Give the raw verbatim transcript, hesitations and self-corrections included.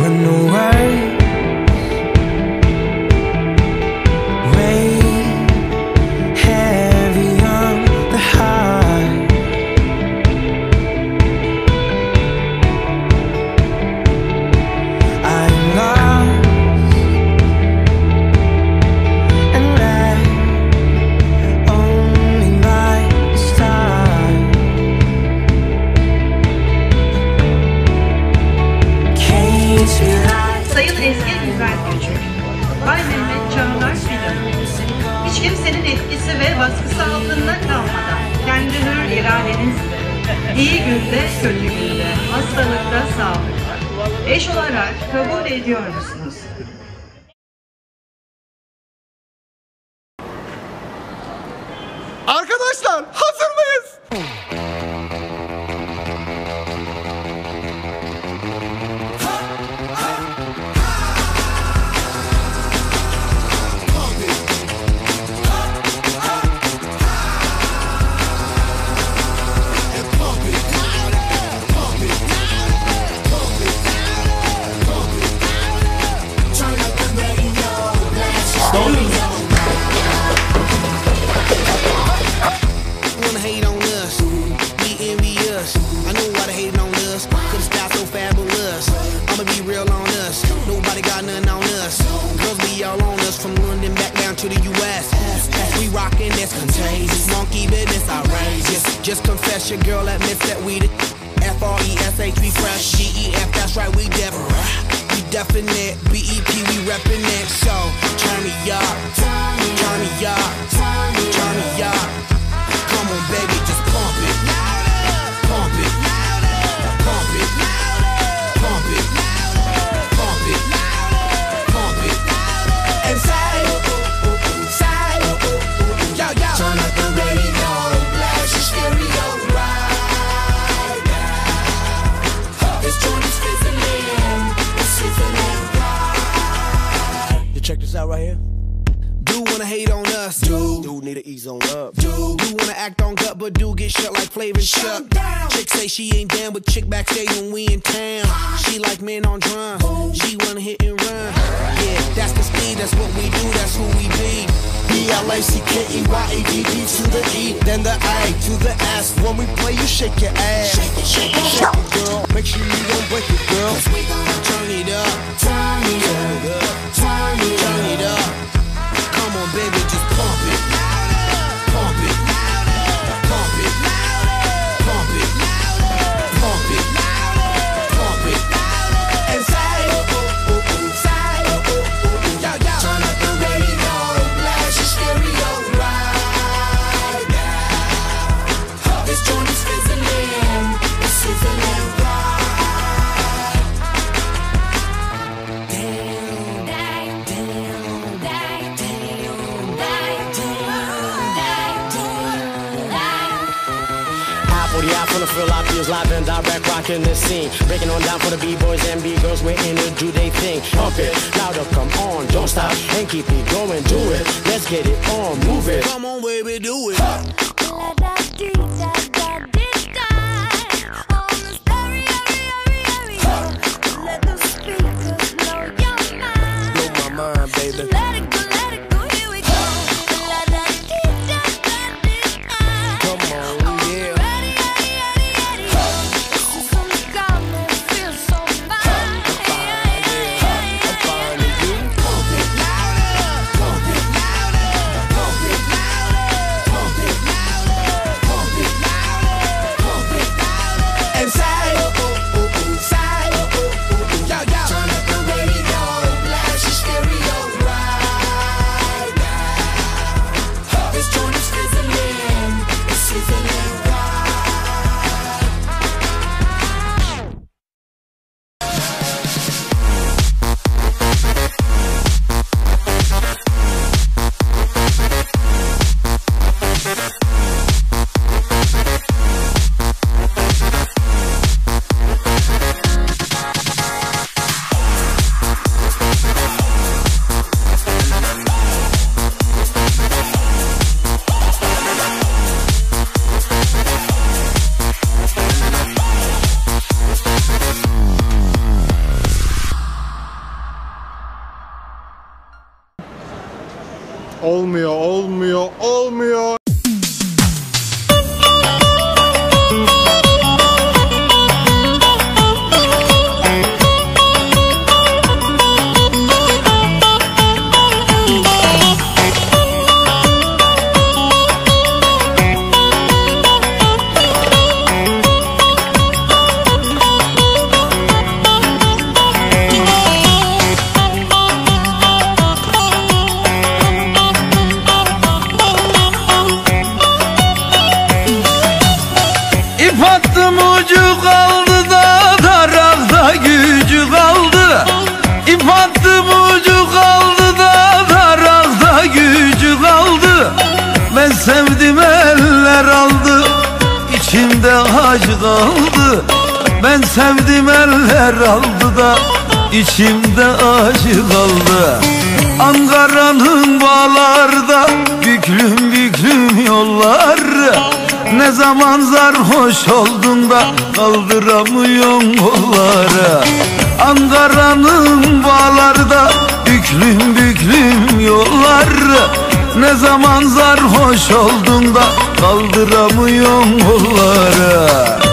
got no words. Weight heavy on the heart. I'm lost and led only by the stars. Sayın Ezgi Güzel Küçük, Bay Mehmet Çağlar Fidan. Hiç kimsenin etkisi ve baskısı altında kalmadan kendi hür iradenizle iyi günde kötü günde, hastalıkta sağlıkta eş olarak kabul ediyor musunuz? Arkadaşlar hazır mıyız? Wanna hate on us, be envious. I know why they hating on us, cause the style so fabulous. I'ma be real on us, nobody got nothing on us. Girls be all on us, from London back down to the U S We rockin', that's contagious, monkey business outrageous. Just confess your girl admits that we the F R E S H, we fresh, G E F, that's right, we different. We definite, B E P, we reppin' it. So, turn me up, turn me up, turn me up. Come on, baby, just pump it, pump it, pump it, pump it, pump it, pump it, and say, say, yo, yo. Turn up the radio, blast your stereo right now. This joint is fizzling, it's sizzling right. You check this out right here. Do wanna hate on us, dude. Do need to ease on up, dude. Do wanna act on gut, but do get shut like Flavor and Chuck. Chick say she ain't down, but chick backstage when we in town. She like men on drum, she wanna hit and run. Yeah, that's the speed, that's what we do, that's who we be. B L A C K E Y A D D to the E, then the A to the S. When we play, you shake your ass. Shake it, shake it, shake it, girl. Make sure you don't break it, girl. Cause we gon' turn it up, turn it up, turn it up, turn it up. Come on, baby, just pump it, pump it, pump it, pump it, pump it, pump it, and say, say, yo, yo. Turn up the radio, blast your stereo right now. This joint is fizzling, it's sizzling right. I finna feel our feels live and direct, rocking the scene. Breaking on down for the B-boys and B-girls, we're in it, do they thing. Pump it, louder, come on, don't stop, and keep it going, do it. Let's get it on, move it. Come on, baby, do it. Blow my mind, baby. Let it go, let it go, here we go. Come on, yeah. Olmuyor, olmuyor, olmuyor. İp attım ucu kaldı da darakta gücü kaldı. İp attım ucu kaldı da darakta gücü kaldı. Ben sevdim eller aldı, içimde acı kaldı. Ben sevdim eller aldı da içimde acı kaldı. Ankara'nın bağlarda büklüm büklüm yollar. Ne zaman sarhoş oldun da kaldıramıyorsun kolları. Ankara'nın bağlarda büklüm büklüm yollar. Ne zaman sarhoş oldun da kaldıramıyorsun kolları.